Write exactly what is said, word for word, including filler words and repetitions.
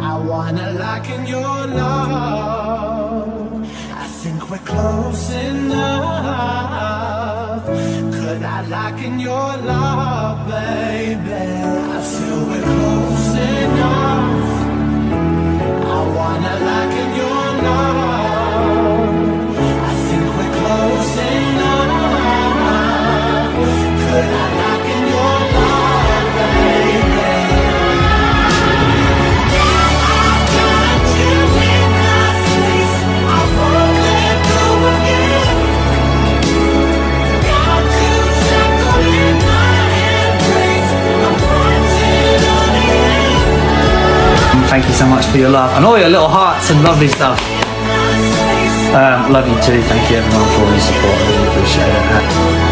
I wanna lock in your love. I think we're close enough. Could I lock in your love, baby? I feel we're close enough. I wanna lock in your love. I think we're close enough. Could I lock in your love, baby? Thank you so much for your love and all your little hearts and lovely stuff. Um, love you too. Thank you everyone for all your support. I really appreciate it.